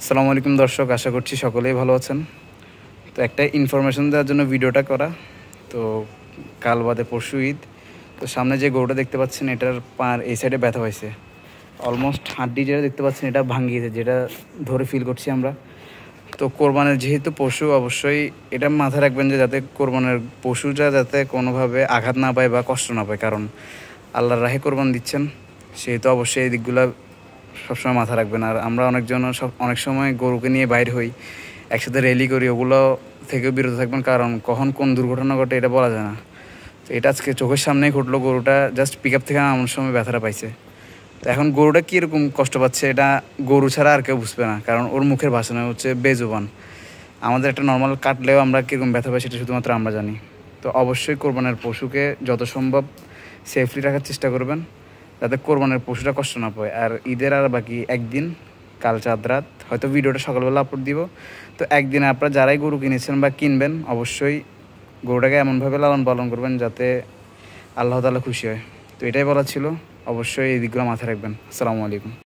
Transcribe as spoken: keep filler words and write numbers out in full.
আসসালামু আলাইকুম দর্শক, আশা করছি সকলেই ভালো আছেন। তো একটা ইনফরমেশন দেওয়ার জন্য ভিডিওটা করা। তো কাল বাদে পরশু ঈদ। তো সামনে যে গরুটা দেখতে পাচ্ছেন, এটার পার এই সাইডে ব্যথা হয়েছে। অলমোস্ট হাড্ডি যেটা দেখতে পাচ্ছেন এটা ভাঙিয়েছে, যেটা ধরে ফিল করছি আমরা। তো কোরবানের যেহেতু পশু, অবশ্যই এটা মাথায় রাখবেন যে যাতে কোরবানের পশুটা যাতে কোনোভাবে আঘাত না পায় বা কষ্ট না পায়, কারণ আল্লাহর রাহে কোরবান দিচ্ছেন, সেহেতু অবশ্যই এই দিকগুলো সবসময় মাথা রাখবেন। আর আমরা অনেকজন সব অনেক সময় গরুকে নিয়ে বাইর হই, একসাথে র্যালি করি, ওগুলো থেকেও বিরত থাকবেন, কারণ কখন কোন দুর্ঘটনা ঘটে এটা বলা যায় না। তো এটা আজকে চোখের সামনেই ঘটলো, গরুটা জাস্ট পিক আপ থেকে নামানোর সময় ব্যথাটা পাইছে। তো এখন গরুটা কীরকম কষ্ট পাচ্ছে এটা গরু ছাড়া আর কেউ বুঝবে না, কারণ ওর মুখের ভাষা হচ্ছে বেজুবান। আমাদের একটা নর্মাল কাটলেও আমরা কীরকম ব্যথা পাই সেটা শুধুমাত্র আমরা জানি। তো অবশ্যই কোরবানের পশুকে যত সম্ভব সেফলি রাখার চেষ্টা করবেন, যাতে কোরবানের পশুটা কষ্ট না পায়। আর ঈদের আর বাকি একদিন, কাল চাঁদ রাত, হয়তো ভিডিওটা সকালবেলা আপলোড দিব। তো একদিনে আপনারা যারাই গরু কিনেছেন বা কিনবেন, অবশ্যই গরুটাকে এমনভাবে লালন পালন করবেন যাতে আল্লাহ তাআলা খুশি হয়। তো এটাই বলা ছিল, অবশ্যই এই দিকগুলো মাথায় রাখবেন। আসসালামু আলাইকুম।